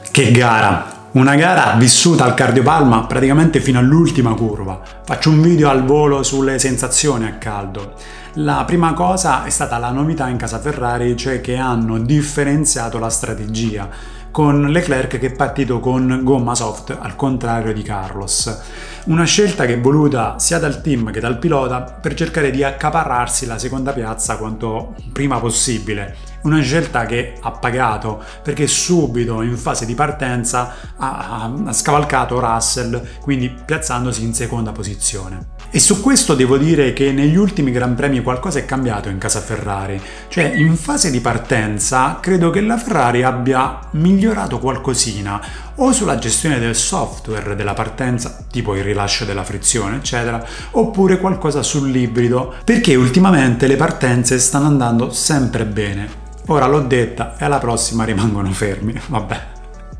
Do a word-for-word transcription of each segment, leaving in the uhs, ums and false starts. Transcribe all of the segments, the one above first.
Che gara! Una gara vissuta al cardiopalma praticamente fino all'ultima curva. Faccio un video al volo sulle sensazioni a caldo. La prima cosa è stata la novità in casa Ferrari, cioè che hanno differenziato la strategia, con Leclerc che è partito con gomma soft al contrario di Carlos. Una scelta che è voluta sia dal team che dal pilota per cercare di accaparrarsi la seconda piazza quanto prima possibile. Una scelta che ha pagato, perché subito in fase di partenza ha, ha scavalcato Russell, quindi piazzandosi in seconda posizione. E su questo devo dire che negli ultimi Gran Premi qualcosa è cambiato in casa Ferrari, cioè in fase di partenza credo che la Ferrari abbia migliorato qualcosina, o sulla gestione del software della partenza, tipo il rilascio della frizione eccetera, oppure qualcosa sull'ibrido, perché ultimamente le partenze stanno andando sempre bene. Ora l'ho detta e alla prossima rimangono fermi, vabbè.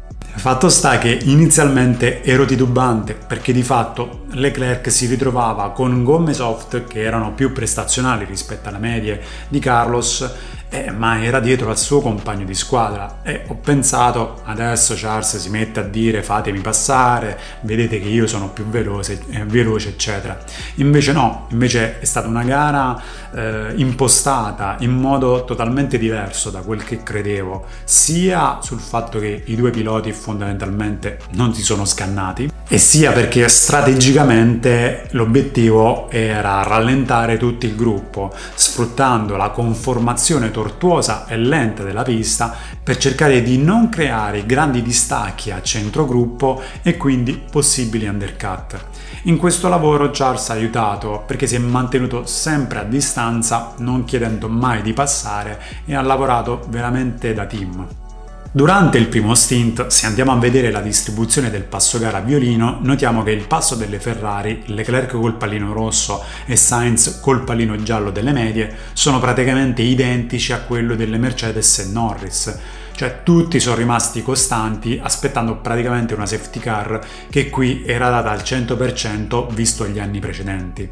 Fatto sta che inizialmente ero titubante perché di fatto Leclerc si ritrovava con gomme soft che erano più prestazionali rispetto alle medie di Carlos, eh, ma era dietro al suo compagno di squadra e ho pensato adesso Charles si mette a dire fatemi passare, vedete che io sono più veloce, eh, veloce eccetera. Invece no, invece è stata una gara eh, impostata in modo totalmente diverso da quel che credevo, sia sul fatto che i due piloti fondamentalmente non si sono scannati e sia perché strategicamente l'obiettivo era rallentare tutto il gruppo sfruttando la conformazione tortuosa e lenta della pista per cercare di non creare grandi distacchi a centro gruppo e quindi possibili undercut. In questo lavoro Charles ha aiutato perché si è mantenuto sempre a distanza, non chiedendo mai di passare, e ha lavorato veramente da team. Durante il primo stint, se andiamo a vedere la distribuzione del passo gara a violino, notiamo che il passo delle Ferrari, Leclerc col pallino rosso e Sainz col pallino giallo delle medie, sono praticamente identici a quello delle Mercedes e Norris. Cioè tutti sono rimasti costanti aspettando praticamente una safety car che qui era data al cento per cento visto gli anni precedenti.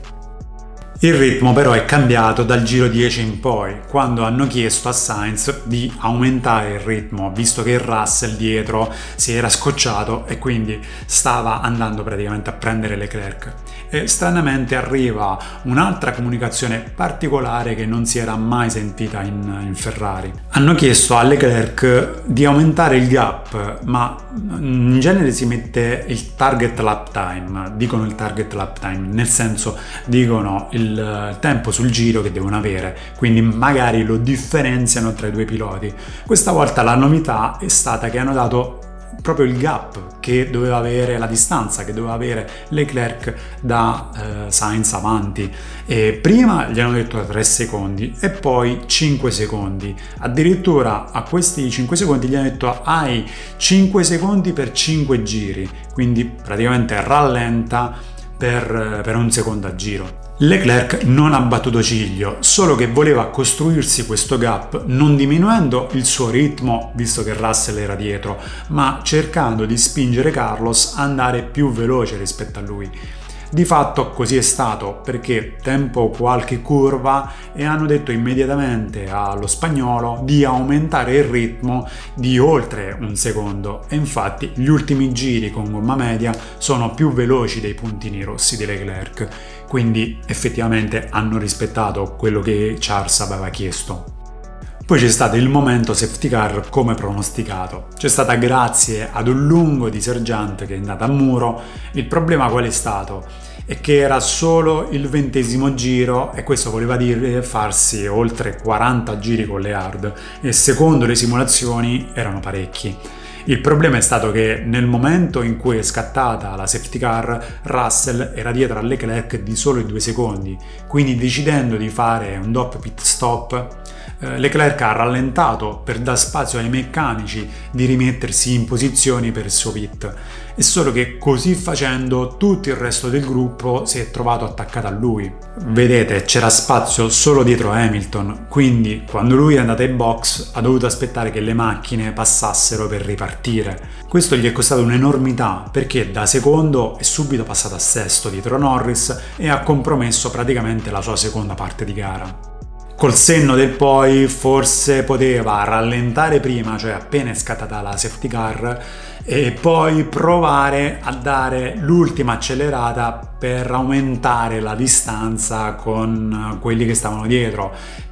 Il ritmo però è cambiato dal giro dieci in poi, quando hanno chiesto a Sainz di aumentare il ritmo, visto che Russell dietro si era scocciato e quindi stava andando praticamente a prendere Leclerc. E stranamente arriva un'altra comunicazione particolare che non si era mai sentita in, in Ferrari. Hanno chiesto a Leclerc di aumentare il gap, ma in genere si mette il target lap time, dicono il target lap time, nel senso dicono il il tempo sul giro che devono avere, quindi magari lo differenziano tra i due piloti. Questa volta la novità è stata che hanno dato proprio il gap che doveva avere, la distanza che doveva avere Leclerc da eh, Sainz avanti, e prima gli hanno detto tre secondi e poi cinque secondi, addirittura a questi cinque secondi gli hanno detto hai cinque secondi per cinque giri, quindi praticamente rallenta per, per un secondo a giro. Leclerc non ha battuto ciglio, solo che voleva costruirsi questo gap non diminuendo il suo ritmo, visto che Russell era dietro, ma cercando di spingere Carlos ad andare più veloce rispetto a lui. Di fatto così è stato, perché tempo qualche curva e hanno detto immediatamente allo spagnolo di aumentare il ritmo di oltre un secondo, e infatti gli ultimi giri con gomma media sono più veloci dei puntini rossi di Leclerc, quindi effettivamente hanno rispettato quello che Charles aveva chiesto. Poi c'è stato il momento safety car come pronosticato. C'è stata grazie ad un lungo di Sergeant che è andato a muro. Il problema qual è stato? È che era solo il ventesimo giro e questo voleva dire farsi oltre quaranta giri con le hard e secondo le simulazioni erano parecchi. Il problema è stato che nel momento in cui è scattata la safety car, Russell era dietro a Leclerc di solo due secondi, quindi decidendo di fare un doppio pit stop, eh, Leclerc ha rallentato per dar spazio ai meccanici di rimettersi in posizioni per il suo pit. È solo che così facendo tutto il resto del gruppo si è trovato attaccato a lui. Vedete, c'era spazio solo dietro Hamilton, quindi quando lui è andato ai box ha dovuto aspettare che le macchine passassero per ripartire. Questo gli è costato un'enormità perché da secondo è subito passato a sesto dietro Norris e ha compromesso praticamente la sua seconda parte di gara. Col senno del poi forse poteva rallentare prima, cioè appena è scattata la safety car, e poi provare a dare l'ultima accelerata per aumentare la distanza con quelli che stavano dietro.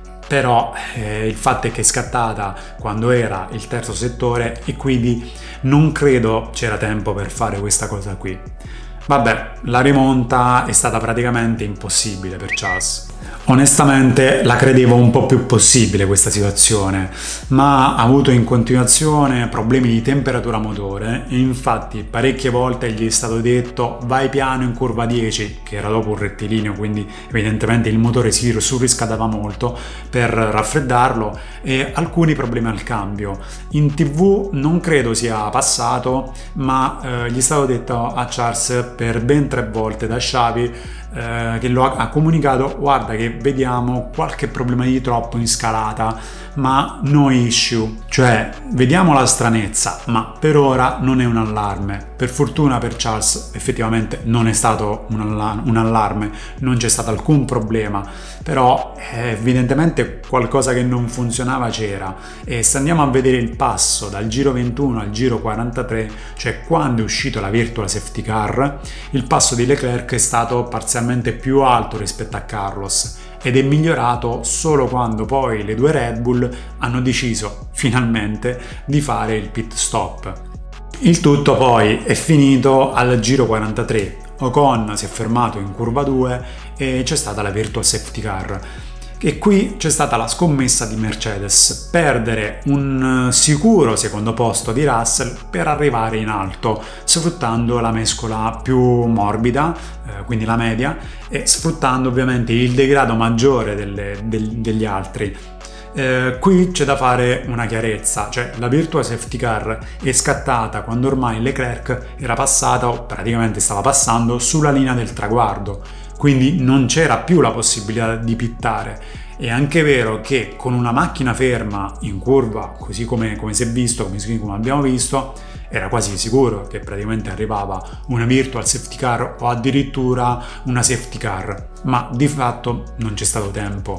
Però eh, il fatto è che è scattata quando era il terzo settore e quindi non credo c'era tempo per fare questa cosa qui. Vabbè, la rimonta è stata praticamente impossibile per Charles. Onestamente la credevo un po' più possibile questa situazione, ma ha avuto in continuazione problemi di temperatura motore e infatti parecchie volte gli è stato detto vai piano in curva dieci, che era dopo un rettilineo, quindi evidentemente il motore si surriscaldava molto, per raffreddarlo, e alcuni problemi al cambio. In tv non credo sia passato, ma eh, gli è stato detto a Charles per ben tre volte da Xavi eh, che lo ha, ha comunicato: guarda che vediamo qualche problema di troppo in scalata, ma no issue, cioè vediamo la stranezza, ma per ora non è un allarme. Per fortuna per Charles effettivamente non è stato un, alla- un allarme, non c'è stato alcun problema, però eh, evidentemente qualcosa che non funzionava c'era. E se andiamo a vedere il passo dal giro ventuno al giro quarantatré, cioè quando è uscito la virtual safety car, il passo di Leclerc è stato parzialmente più alto rispetto a Carlos ed è migliorato solo quando poi le due Red Bull hanno deciso finalmente di fare il pit stop. Il tutto poi è finito al giro quarantatré. Ocon si è fermato in curva due e c'è stata la virtual safety car. E qui c'è stata la scommessa di Mercedes: perdere un sicuro secondo posto di Russell per arrivare in alto, sfruttando la mescola più morbida, eh, quindi la media, e sfruttando ovviamente il degrado maggiore delle, del, degli altri. Eh, qui c'è da fare una chiarezza, cioè la virtual safety car è scattata quando ormai Leclerc era passato, o praticamente stava passando, sulla linea del traguardo, quindi non c'era più la possibilità di pittare. È anche vero che con una macchina ferma in curva, così come, come si è visto, così come abbiamo visto, era quasi sicuro che praticamente arrivava una virtual safety car o addirittura una safety car, ma di fatto non c'è stato tempo.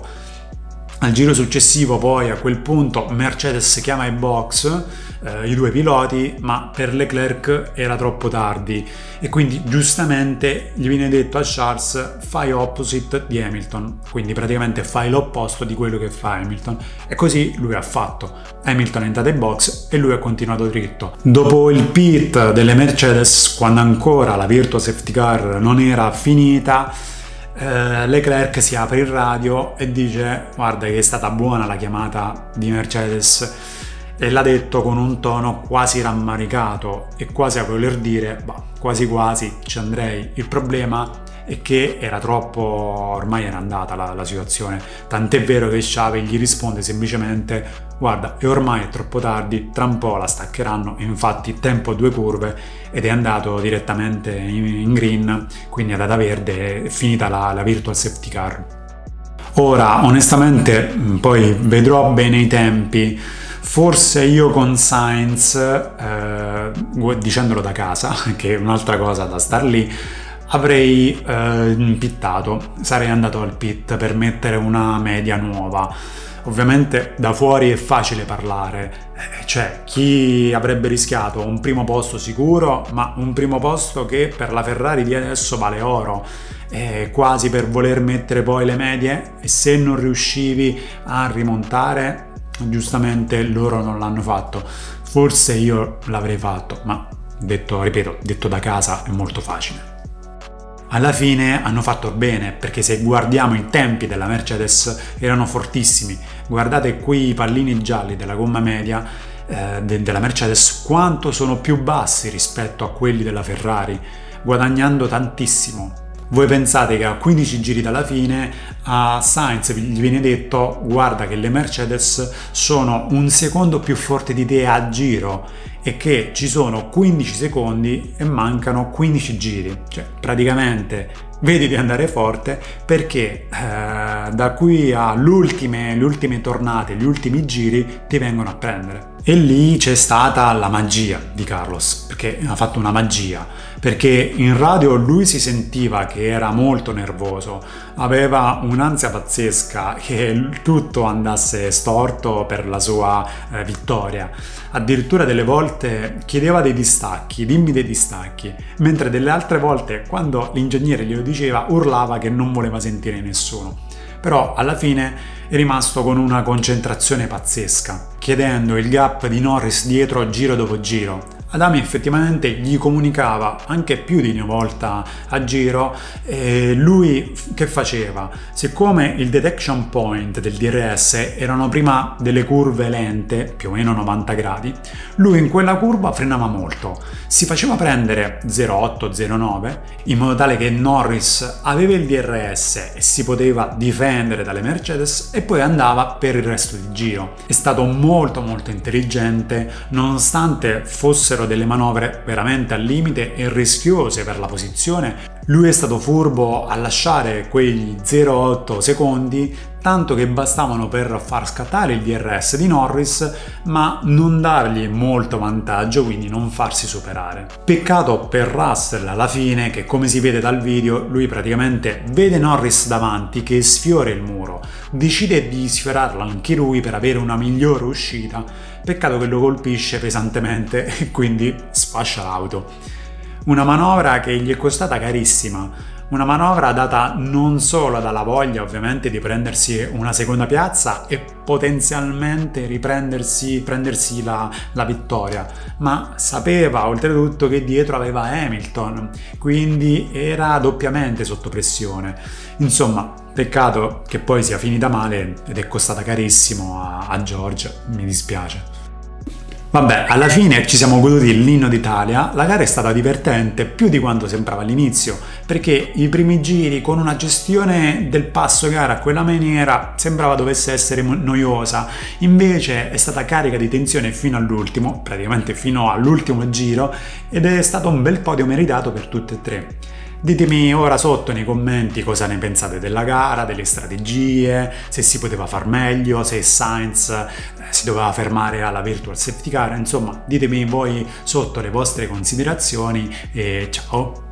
Al giro successivo poi a quel punto Mercedes chiama i box eh, i due piloti, ma per Leclerc era troppo tardi e quindi giustamente gli viene detto a Charles: fai opposite di Hamilton, quindi praticamente fai l'opposto di quello che fa Hamilton, e così lui ha fatto. Hamilton è entrato ai box e lui ha continuato dritto. Dopo il pit delle Mercedes, quando ancora la virtual safety car non era finita, Uh, Leclerc si apre il radio e dice: guarda che è stata buona la chiamata di Mercedes, e l'ha detto con un tono quasi rammaricato e quasi a voler dire bah, quasi quasi ci andrei. Il problema è che era troppo, ormai era andata la, la situazione, tant'è vero che Xavi gli risponde semplicemente: guarda, e ormai è troppo tardi, tra un po' la staccheranno. E infatti tempo due curve ed è andato direttamente in, in green, quindi ad data verde, è finita la, la virtual safety car. Ora onestamente poi vedrò bene i tempi. Forse io con Sainz, eh, dicendolo da casa, che è un'altra cosa da star lì, avrei eh, pittato, sarei andato al pit per mettere una media nuova. Ovviamente da fuori è facile parlare, cioè chi avrebbe rischiato un primo posto sicuro, ma un primo posto che per la Ferrari di adesso vale oro, eh, quasi per voler mettere poi le medie, e se non riuscivi a rimontare, giustamente loro non l'hanno fatto. Forse io l'avrei fatto, ma detto, ripeto, detto da casa è molto facile. Alla fine hanno fatto bene, perché se guardiamo i tempi della Mercedes erano fortissimi. Guardate qui i pallini gialli della gomma media eh, de- della Mercedes quanto sono più bassi rispetto a quelli della Ferrari, guadagnando tantissimo. Voi pensate che a quindici giri dalla fine a Sainz gli viene detto: guarda che le Mercedes sono un secondo più forti di te a giro e che ci sono quindici secondi e mancano quindici giri, cioè praticamente vedi di andare forte, perché eh, da qui alle ultime, le ultime tornate, gli ultimi giri ti vengono a prendere. E lì c'è stata la magia di Carlos, perché ha fatto una magia, perché in radio lui si sentiva che era molto nervoso, aveva un'ansia pazzesca che tutto andasse storto per la sua eh, vittoria. Addirittura delle volte chiedeva dei distacchi, dimmi dei distacchi, mentre delle altre volte, quando l'ingegnere glielo diceva, urlava che non voleva sentire nessuno. Però alla fine è rimasto con una concentrazione pazzesca, chiedendo il gap di Norris dietro giro dopo giro. Adami effettivamente gli comunicava anche più di una volta a giro e lui che faceva? Siccome il detection point del D R S erano prima delle curve lente, più o meno novanta gradi, lui in quella curva frenava molto, si faceva prendere zero otto zero nove in modo tale che Norris aveva il D R S e si poteva difendere dalle Mercedes e poi andava per il resto del giro. È stato molto molto intelligente, nonostante fossero delle manovre veramente al limite e rischiose per la posizione. Lui è stato furbo a lasciare quei zero virgola otto secondi, tanto che bastavano per far scattare il D R S di Norris, ma non dargli molto vantaggio, quindi non farsi superare. Peccato per Russell alla fine che, come si vede dal video, lui praticamente vede Norris davanti che sfiora il muro, decide di sfiorarlo anche lui per avere una migliore uscita. Peccato che lo colpisce pesantemente e quindi sfascia l'auto. Una manovra che gli è costata carissima, una manovra data non solo dalla voglia ovviamente di prendersi una seconda piazza e potenzialmente riprendersi prendersi la, la vittoria, ma sapeva oltretutto che dietro aveva Hamilton, quindi era doppiamente sotto pressione. Insomma, peccato che poi sia finita male ed è costata carissimo a, a George, mi dispiace. Vabbè, alla fine ci siamo goduti l'inno d'Italia, la gara è stata divertente più di quanto sembrava all'inizio, perché i primi giri con una gestione del passo gara a quella maniera sembrava dovesse essere noiosa, invece è stata carica di tensione fino all'ultimo, praticamente fino all'ultimo giro, ed è stato un bel podio meritato per tutte e tre. Ditemi ora sotto nei commenti cosa ne pensate della gara, delle strategie, se si poteva far meglio, se Sainz eh, si doveva fermare alla virtual safety car, insomma ditemi voi sotto le vostre considerazioni e ciao!